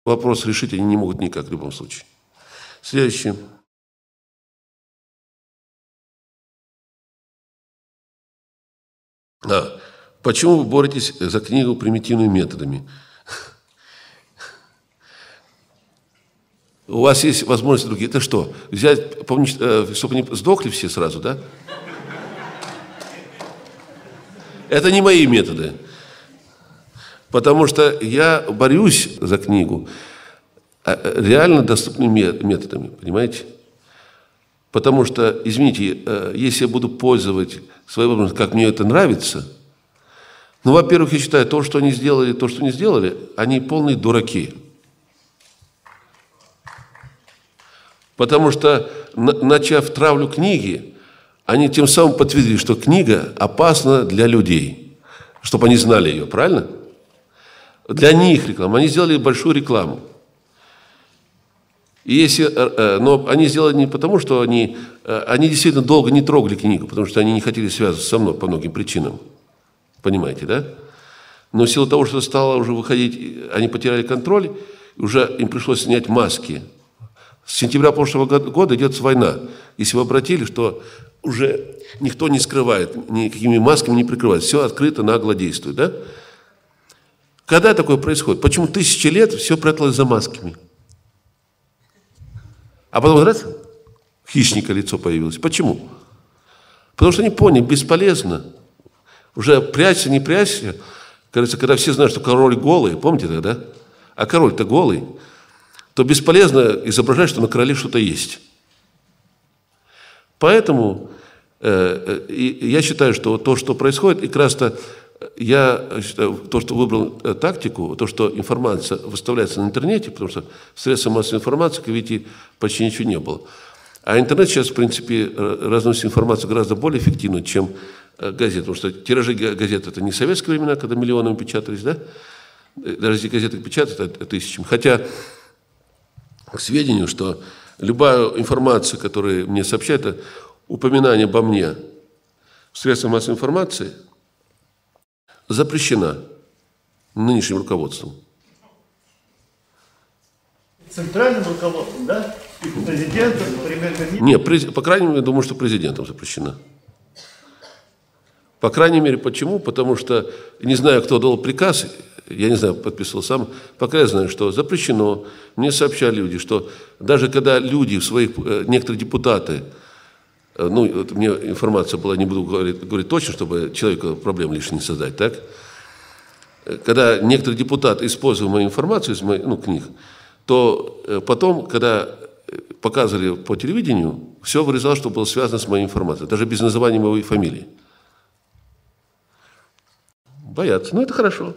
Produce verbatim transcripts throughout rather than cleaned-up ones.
вопрос решить они не могут никак в любом случае. Следующее. А, почему вы боретесь за книгу примитивными методами? У вас есть возможности другие. Это что? Взять, помнишь, чтобы не сдохли все сразу, да? Это не мои методы. Потому что я борюсь за книгу реально доступными методами, понимаете? Потому что, извините, если я буду пользовать своей возможностью, как мне это нравится, ну, во-первых, я считаю, то, что они сделали, то, что не сделали, они полные дураки. Потому что, начав травлю книги, они тем самым подтвердили, что книга опасна для людей, чтобы они знали ее, правильно? Для них реклама. Они сделали большую рекламу. И если, но они сделали не потому, что они, они действительно долго не трогали книгу, потому что они не хотели связываться со мной по многим причинам. Понимаете, да? Но в силу того, что стало уже выходить, они потеряли контроль, уже им пришлось снять маски. С сентября прошлого года идет война. Если вы обратили, что уже никто не скрывает, никакими масками не прикрывает. Все открыто, нагло действует, да? Когда такое происходит? Почему тысячи лет все пряталось за масками? А потом раз, хищника лицо появилось. Почему? Потому что они поняли, бесполезно. Уже прячься, не прячься. Кажется, когда все знают, что король голый, помните тогда? А король-то голый, то бесполезно изображать, что на короле что-то есть. Поэтому э, э, я считаю, что то, что происходит, и как раз-то я считаю, то, что выбрал тактику, то, что информация выставляется на интернете, потому что в средствах массовой информации, как видите, почти ничего не было. А интернет сейчас, в принципе, разносит информацию гораздо более эффективно, чем газеты. Потому что тиражи газет – это не советские времена, когда миллионами печатались, да? Даже если газеты печатают тысячами. Хотя, к сведению, что любая информация, которую мне сообщают, это упоминание обо мне в средствах массовой информации – запрещена нынешним руководством. Центральным руководством, да? И президентом, премьер-министром? Нет, по крайней мере, думаю, что президентом запрещена. По крайней мере, почему? Потому что, не знаю, кто дал приказ, я не знаю, подписывал сам, пока я знаю, что запрещено. Мне сообщали люди, что даже когда люди, в своих, некоторые депутаты, ну, вот мне информация была, не буду говорить, говорить точно, чтобы человеку проблем лишних не создать, так? Когда некоторые депутаты используют мою информацию из моих, ну, книг, то потом, когда показывали по телевидению, все вырезалось, что было связано с моей информацией, даже без называния моей фамилии. Боятся. Ну, это хорошо.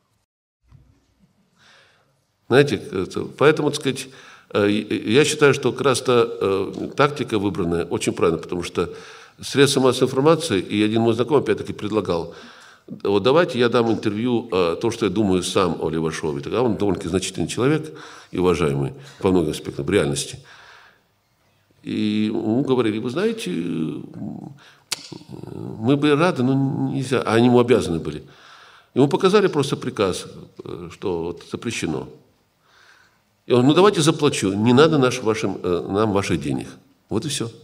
Знаете, поэтому, так сказать, я считаю, что как раз-то э, тактика выбранная очень правильная, потому что средства массовой информации, и один мой знакомый опять-таки предлагал, вот давайте я дам интервью, э, то, что я думаю сам о Левашове. Тогда он довольно-таки значительный человек и уважаемый по многим аспектам в реальности. И ему говорили, вы знаете, мы бы рады, но нельзя. А они ему обязаны были. Ему показали просто приказ, что вот запрещено. И он, ну давайте заплачу, не надо наш, вашим, нам ваших денег. Вот и все.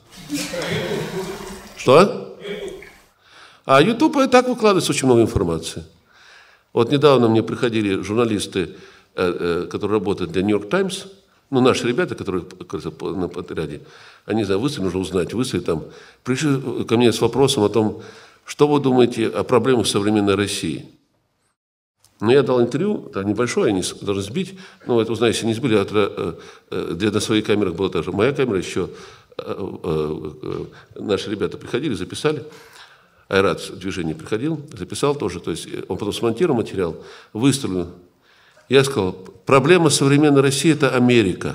Что? А YouTube и так выкладывается очень много информации. Вот недавно мне приходили журналисты, которые работают для Нью-Йорк Таймс, ну наши ребята, которые на подряде, они, знаю, выставили, нужно узнать, выставили там, пришли ко мне с вопросом о том, что вы думаете о проблемах современной России. Но я дал интервью, это небольшое, они должны сбить, но это узнаю, если не сбили, это, для на своих камерах была тоже моя камера, еще наши ребята приходили, записали, Айрат в движении приходил, записал тоже, то есть он потом смонтировал материал, выставил. Я сказал, проблема современной России – это Америка.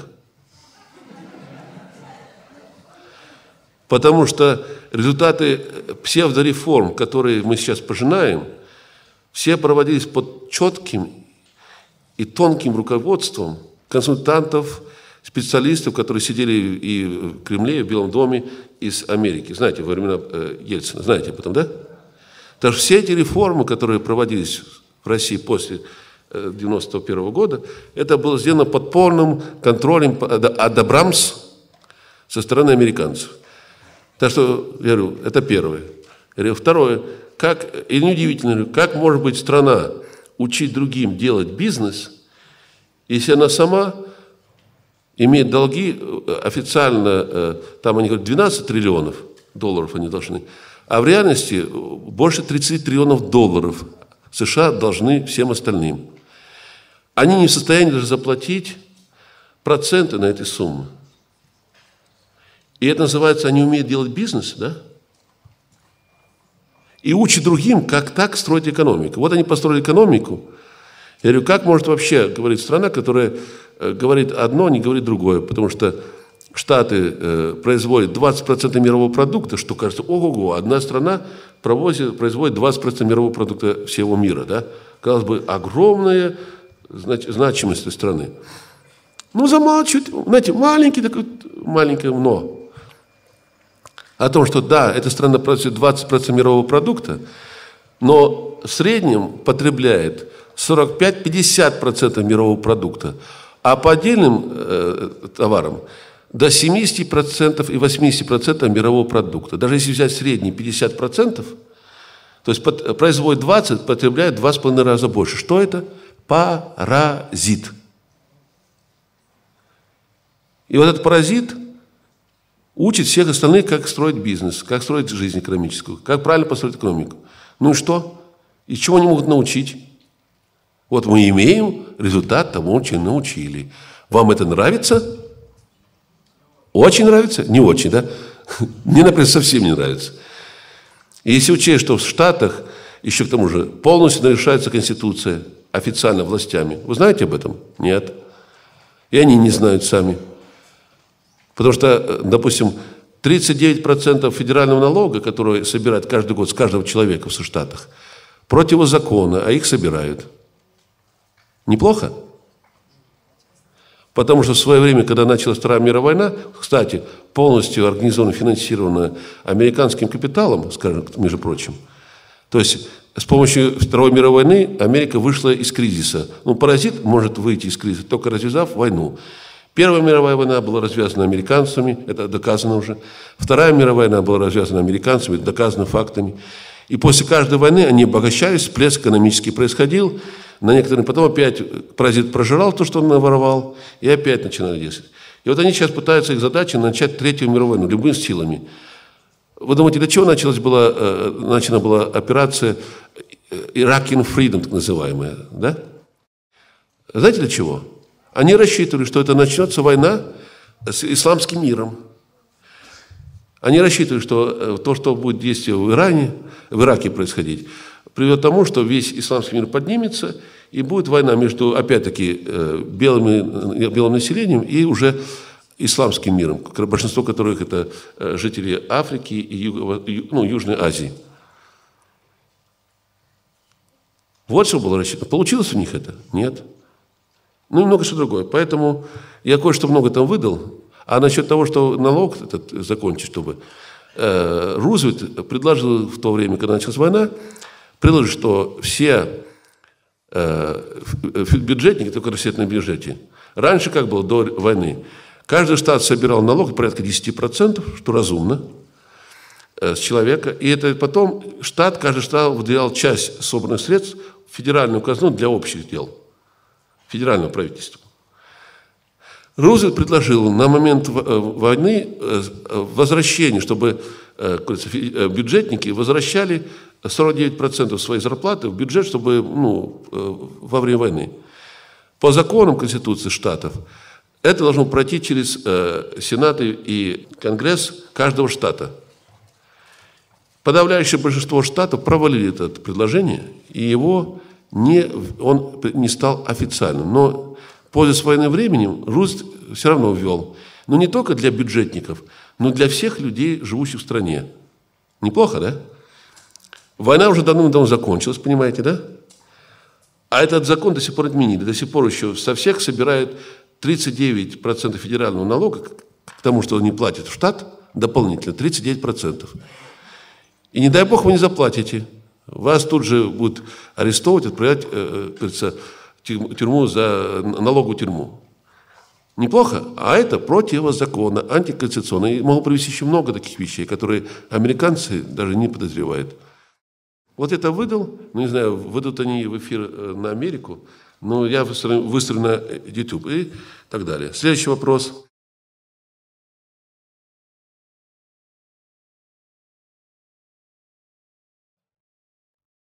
Потому что результаты псевдореформ, которые мы сейчас пожинаем, все проводились под четким и тонким руководством консультантов, специалистов, которые сидели и в Кремле, и в Белом доме из Америки. Знаете, во времена Ельцина, знаете об этом, да? Так что все эти реформы, которые проводились в России после девяносто первого года, это было сделано под полным контролем ад абрамс со стороны американцев. Так что, я говорю, это первое. Я говорю, второе, как, и неудивительно, как может быть страна учить другим делать бизнес, если она сама имеет долги официально, там они говорят, двенадцать триллионов долларов они должны, а в реальности больше тридцать триллионов долларов США должны всем остальным. Они не в состоянии даже заплатить проценты на эти суммы. И это называется, они умеют делать бизнес, да? И учат другим, как так строить экономику. Вот они построили экономику. Я говорю, как может вообще говорить страна, которая говорит одно, не говорит другое? Потому что Штаты э, производят двадцать процентов мирового продукта, что кажется, ого-го, одна страна провозит, производит двадцать процентов мирового продукта всего мира. Да? Казалось бы, огромная знач, значимость этой страны. Ну, замалчивают, знаете, маленький такой, маленькое «но». О том, что да, эта страна производит двадцать процентов мирового продукта, но в среднем потребляет сорок пять - пятьдесят процентов мирового продукта, а по отдельным э, товарам до семьдесят процентов и восемьдесят процентов мирового продукта. Даже если взять средний пятьдесят процентов, то есть под, производит двадцать, потребляет два с половиной раза больше. Что это? Паразит. И вот этот паразит учит всех остальных, как строить бизнес, как строить жизнь экономическую, как правильно построить экономику. Ну и что? И чего они могут научить? Вот мы имеем результат тому, чем научили. Вам это нравится? Очень нравится? Не очень, да? Мне, например, совсем не нравится. И если учесть, что в Штатах еще к тому же полностью нарушается Конституция официально властями. Вы знаете об этом? Нет. И они не знают сами. Потому что, допустим, тридцать девять процентов федерального налога, который собирают каждый год с каждого человека в Штатах, противозаконно, а их собирают. Неплохо? Потому что в свое время, когда началась Вторая мировая война, кстати, полностью организована, финансирована американским капиталом, скажем, между прочим, то есть с помощью Второй мировой войны Америка вышла из кризиса. Ну, паразит может выйти из кризиса, только развязав войну. Первая мировая война была развязана американцами, это доказано уже. Вторая мировая война была развязана американцами, это доказано фактами. И после каждой войны они обогащались, всплеск экономический происходил. На некоторые потом опять паразит прожирал то, что он наворовал, и опять начинали действовать. И вот они сейчас пытаются, их задача начать Третью мировую войну любыми силами. Вы думаете, для чего началась была, начата была операция Iraqi Freedom, так называемая, да? Знаете для чего? Они рассчитывали, что это начнется война с исламским миром. Они рассчитывали, что то, что будет действие в Иране, в Ираке происходить, приведет к тому, что весь исламский мир поднимется, и будет война между, опять-таки, белыми, белым населением и уже исламским миром, большинство которых это жители Африки и Юго, ну, Южной Азии. Вот что было рассчитано. Получилось у них это? Нет. Ну и много что другое. Поэтому я кое-что много там выдал. А насчет того, что налог этот закончить, чтобы э, Рузвельт предложил в то время, когда началась война, предложил, что все э, бюджетники, только рассчитаны на бюджете, раньше, как было до войны, каждый штат собирал налог порядка десять процентов, что разумно, э, с человека. И это потом штат, каждый штат выделял часть собранных средств в федеральную казну для общих дел. Федерального правительства. Рузвельт предложил на момент войны возвращение, чтобы бюджетники возвращали сорок девять процентов своей зарплаты в бюджет, чтобы, ну, во время войны. По законам Конституции штатов это должно пройти через Сенаты и Конгресс каждого штата. Подавляющее большинство штатов провалили это предложение, и его Не, он не стал официальным. Но пользуясь военным временем, Рузвельт все равно ввел. Но не только для бюджетников, но для всех людей, живущих в стране. Неплохо, да? Война уже давно-давно закончилась, понимаете, да? А этот закон до сих пор отменили. До сих пор еще со всех собирают тридцать девять процентов федерального налога, к тому, что они платят в штат, дополнительно тридцать девять процентов. И не дай бог вы не заплатите. Вас тут же будут арестовывать, отправлять, э, говорится, тюрьму за налоговую тюрьму. Неплохо, а это противозаконно, антиконституционно. И могу привести еще много таких вещей, которые американцы даже не подозревают. Вот это выдал, ну не знаю, выйдут они в эфир на Америку, но я выстрелю на YouTube и так далее. Следующий вопрос.